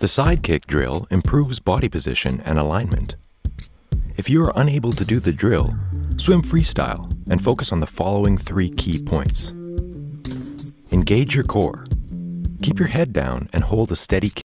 The sidekick drill improves body position and alignment. If you are unable to do the drill, swim freestyle and focus on the following 3 key points. Engage your core. Keep your head down and hold a steady